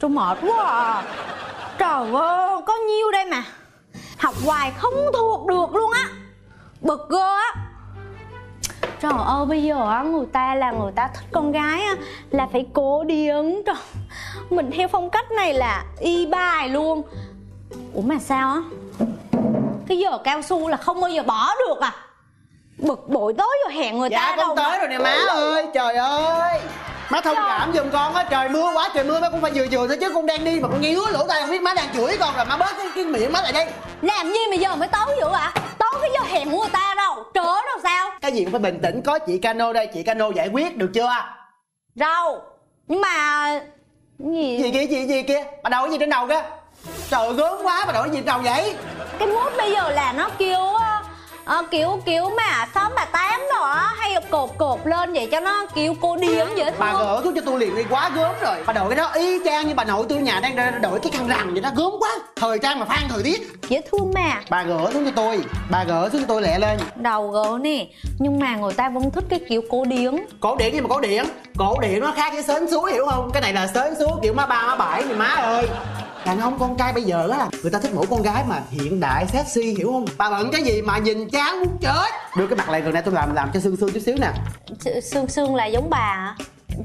Tôi mệt quá à. Trời ơi, có nhiêu đây mà học hoài không thuộc được luôn á. Bực ghê á. Trời ơi, bây giờ á, người ta thích con gái á là phải cố điển. Trời, mình theo phong cách này là y bài luôn. Ủa mà sao á, cái giờ cao su là không bao giờ bỏ được à? Bực bội tới giờ hẹn người ta đâu. Dạ con tới rồi nè má ơi. Trời ơi, má thông cảm giùm con á. Trời mưa quá trời mưa, má cũng phải vừa thôi chứ. Con đang đi mà con nghe lứa lỗ tai không biết má đang chửi con rồi. Má bớt cái miệng má lại đây. Làm gì mà giờ mới tối dữ ạ? Tối cái giờ hẹn của người ta đâu, trớ đâu sao? Cái gì cũng phải bình tĩnh, có chị Cano đây, chị Cano giải quyết được chưa? Đâu, nhưng mà Gì kia? Bà đầu cái gì trên đầu kia? Trời ơi, gớm quá, bà đội gì đâu vậy? cái mốt bây giờ là nó kiểu mà sớm bà tám rồi á, hay cột lên vậy cho nó kiểu cô điển dễ thương. Bà gỡ thuốc cho tôi liền đi, quá gớm rồi. Bà đội cái đó y chang như bà nội tôi nhà đang đội cái khăn rằn vậy đó, gớm quá. Thời trang mà phan thời tiết. Dễ thương mà. Bà gỡ xuống cho tôi lẹ lên. Đầu gỡ nè, nhưng mà người ta vẫn thích cái kiểu cổ điển. Cổ điển gì mà cổ điển nó khác với sến súa, hiểu không? Cái này là sến súa kiểu má ba má bảy thì má ơi. Đàn ông con trai bây giờ á, người ta thích mẫu con gái mà hiện đại sexy, hiểu không? Bà bận cái gì mà nhìn chán muốn chết. Đưa cái mặt lại gần đây tôi làm cho xương chút xíu nè. Xương là giống bà hả?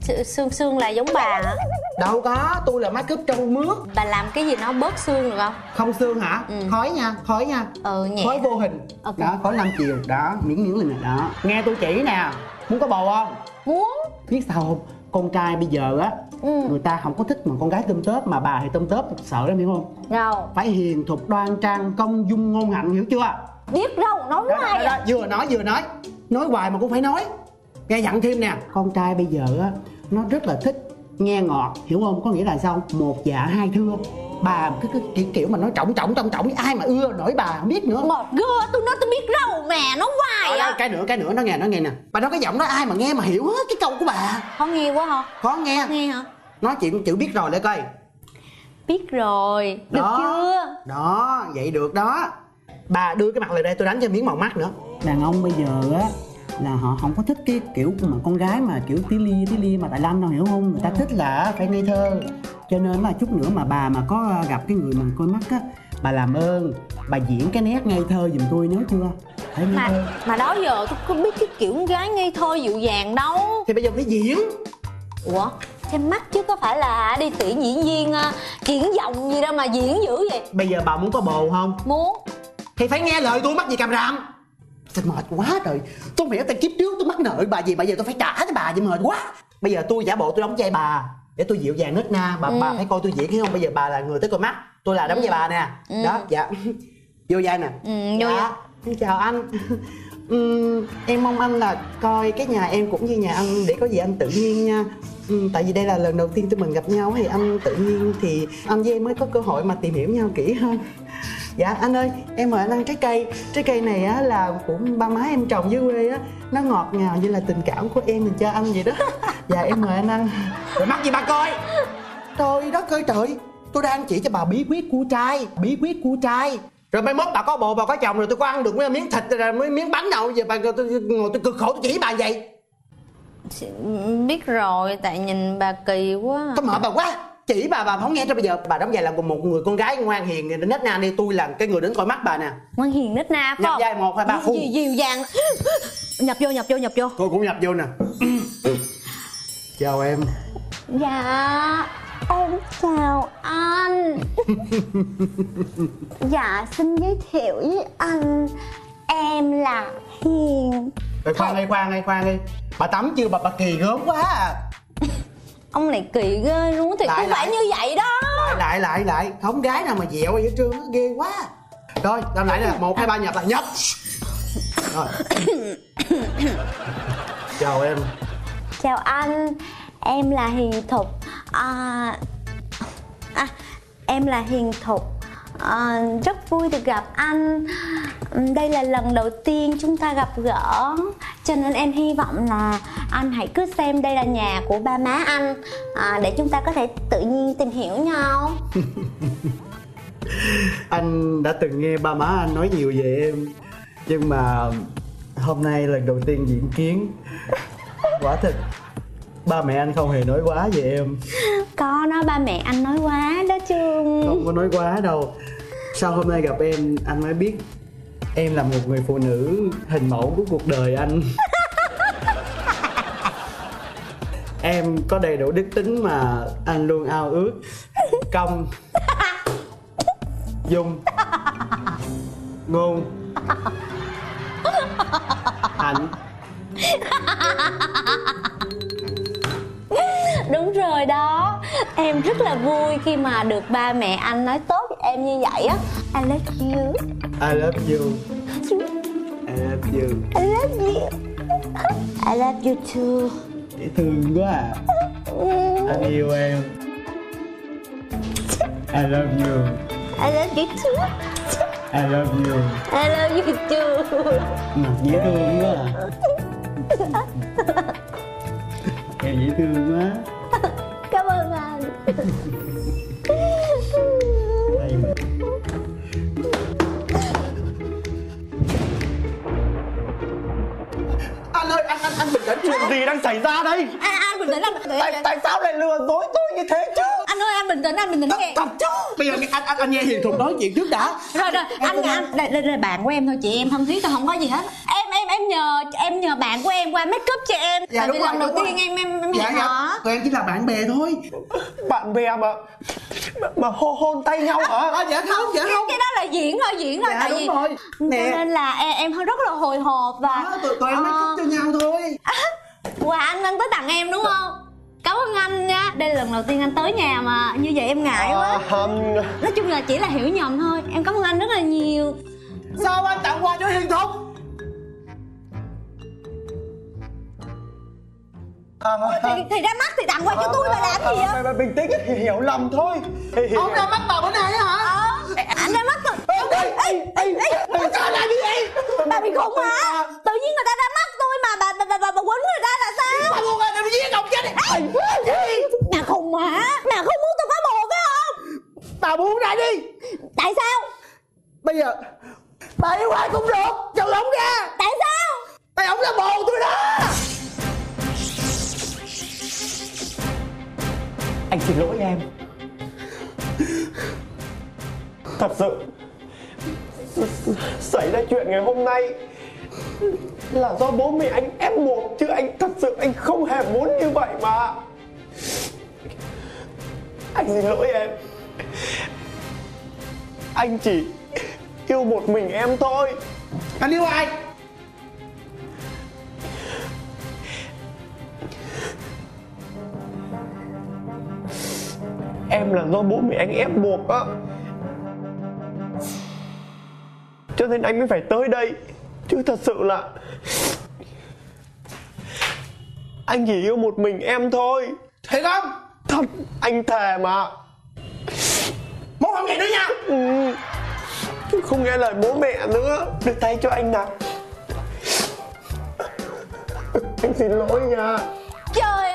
Xương là giống bà hả? Đâu có, tôi là make up trong mướt. Bà làm cái gì nó bớt xương được không? Không xương hả? Khói nha. Nhẹ. Khói vô hình. Okay. Đó, khói 5 chiều. Đó, miếng lên này đó. Nghe tôi chỉ nè. Muốn có bầu không? Muốn. Biết sao không? Con trai bây giờ á, người ta không có thích mà con gái tôm tớp, mà bà thì tôm tớp sợ lắm, hiểu không? Đâu. Phải hiền thục đoan trang, công dung ngôn hạnh, hiểu chưa? Biết đâu, nói hoài đó, vừa nói hoài mà cũng phải nói. Nghe dặn thêm nè, con trai bây giờ á, nó rất là thích nghe ngọt, hiểu không? Có nghĩa là sao? Một dạ hai thưa. Bà cái kiểu mà nói trọng ai mà ưa nổi bà không biết nữa. Ngọt ghê, tôi nói tôi biết đâu mà nói hoài á. Cái nữa nó nghe nè. Bà nói cái giọng đó ai mà nghe mà hiểu hết cái câu của bà. Khó nghe quá hả? Khó nghe. Nghe hả? Nói chuyện chữ biết rồi để coi. Biết rồi, được đó, chưa? Đó, vậy được đó. Bà đưa cái mặt lại đây tôi đánh cho miếng màu mắt nữa. Đàn ông bây giờ á là họ không có thích cái kiểu mà con gái mà kiểu tí li mà tài lanh đâu, hiểu không? Người ta thích là phải ngây thơ. Cho nên là chút nữa mà bà mà có gặp cái người mà coi mắt á, bà làm ơn bà diễn cái nét ngây thơ giùm tôi, nhớ chưa? Phải ngây thơ. Mà đó giờ tôi có biết cái kiểu con gái ngây thơ dịu dàng đâu. Thì bây giờ phải diễn. Ủa? Xem mắt chứ có phải là đi tuyển diễn viên chuyển giọng gì đâu mà diễn dữ vậy? Bây giờ bà muốn có bồ không? Muốn. Thì phải nghe lời tôi, mắc gì càm ràm. Thật mệt quá trời. Tôi không hiểu tại kiếp trước tôi mắc nợ bà gì mà giờ tôi phải trả cho bà vậy, mệt quá. Bây giờ tôi giả bộ tôi đóng vai bà để tôi dịu dàng nết na. Bà phải coi tôi diễn, hiểu không? Bây giờ bà là người tới coi mắt, tôi là đóng vai bà nè. Đó, dạ. Vô vai nè. Vô vai. Xin chào anh. Em mong anh là coi cái nhà em cũng như nhà anh, để có gì anh tự nhiên nha. Tại vì đây là lần đầu tiên tụi mình gặp nhau thì anh tự nhiên thì anh với em mới có cơ hội mà tìm hiểu nhau kỹ hơn. Dạ anh ơi, em mời anh ăn trái cây. Trái cây này á là của ba má em trồng dưới quê á, nó ngọt ngào như là tình cảm của em dành cho anh vậy đó. Dạ em mời anh ăn. Rồi mắc gì bà coi. Trời đất ơi trời, tôi đang chỉ cho bà bí quyết của trai. Rồi mai mốt bà có bồ bà có chồng rồi tôi có ăn được mấy miếng thịt rồi mấy miếng bánh đâu, giờ bà tôi ngồi tôi cực khổ tôi chỉ bà vậy. Biết rồi, tại nhìn bà kỳ quá. Tôi mệt bà quá. Chỉ bà không nghe cho. Bây giờ bà đóng vai là một người con gái ngoan hiền nết na đi, tôi là cái người đến coi mắt bà nè. Ngoan hiền nết na phải không? Nhập vai 1, 2, 3 phun. Dịu dàng. Nhập vô. Tôi cũng nhập vô nè. Chào em. Dạ em chào anh. Dạ xin giới thiệu với anh, em là Hiền. Rồi khoan đi. Bà tắm chưa bà kỳ gớm quá à. Ông này kỳ ghê luôn thì không phải như vậy đó. Lại không gái nào mà dẹo vậy trơn, ghê quá. Rồi làm lại nè, 1, 2, 3 nhập là nhập. Rồi. Chào em. Chào anh, em là Hiền Thục. Em là Hiền Thục. Rất vui được gặp anh. Đây là lần đầu tiên chúng ta gặp gỡ, cho nên em hy vọng là anh hãy cứ xem đây là nhà của ba má anh, để chúng ta có thể tự nhiên tìm hiểu nhau. Anh đã từng nghe ba má anh nói nhiều về em, nhưng mà hôm nay lần đầu tiên diễn kiến, quả thực ba mẹ anh không hề nói quá về em. Có đó, ba mẹ anh nói quá đó chứ. Không có nói quá đâu. Sau hôm nay gặp em, anh mới biết em là một người phụ nữ hình mẫu của cuộc đời anh. Em có đầy đủ đức tính mà anh luôn ao ước. Công, dung, ngôn, hạnh. Đúng rồi đó. Em rất là vui khi mà được ba mẹ anh nói tốt với em như vậy á. I love you. I love you. I love you. I love you. I love you too. Dễ thương quá à. Anh yêu em. I love you. I love you too. I love you. I love you too. Mặt dễ thương quá à. Em dễ thương quá. Cảm ơn anh. Đây mà. Anh ơi, anh bình tĩnh. Chuyện gì đang xảy ra đây? Anh bình tĩnh, anh bình tĩnh. Tại sao lại lừa dối tôi như thế chứ? Anh ơi, anh bình tĩnh nghe. Thật chứ. Bây giờ anh nghe Hiền Thục nói chuyện trước đã. Rồi anh đây là bạn của em thôi, chị em thân thiết thôi, không có gì hết. Em nhờ bạn của em qua make up cho em. Dạ, tại vì lần đầu tiên em hẹn hò. Tụi em chỉ là bạn bè thôi. Bạn bè mà hôn tay nhau hả? Dạ không. Cái đó là diễn thôi. Dạ, tại đúng vì rồi. Nè. cho nên là em rất là hồi hộp và Tụi em make up cho nhau thôi. quà anh tới tặng em đúng không? Cảm ơn anh nha. Đây là lần đầu tiên anh tới nhà mà như vậy em ngại quá. Nói chung là chỉ là hiểu nhầm thôi. Em cảm ơn anh rất là nhiều. Sao anh tặng quà cho Hiền Thục? Thì ra mắt thì tặng quà cho tôi mà làm gì vậy? Bình tĩnh, hiểu lầm thôi. Ông ra mắt bà bữa nay hả? Anh ra mắt rồi. Sao lại như vậy? Bà bị khùng hả? Tự nhiên người ta ra mắt tôi mà bà quýnh người ta là sao? Bà buông ra, đừng giết ông chết đi. Bà khùng hả? Bà không muốn tôi có bồ phải không? Bà buông ra đi. Tại sao? Bây giờ bà yêu ai cũng được, trừ ổng ra. Tại sao? Tại ổng là bồ tôi đó. Anh xin lỗi em. Thật sự xảy ra chuyện ngày hôm nay là do bố mẹ anh ép buộc, chứ anh thật sự anh không hề muốn như vậy mà. Anh xin lỗi em. Anh chỉ yêu một mình em thôi. Anh yêu ai? Em là do bố mẹ anh ép buộc á, cho nên anh mới phải tới đây. Chứ thật sự là anh chỉ yêu một mình em thôi. Thiệt không? Thật, anh thề mà. Muốn không vậy nữa nha. Không nghe lời bố mẹ nữa. Đưa tay cho anh nào. Anh xin lỗi nha. Trời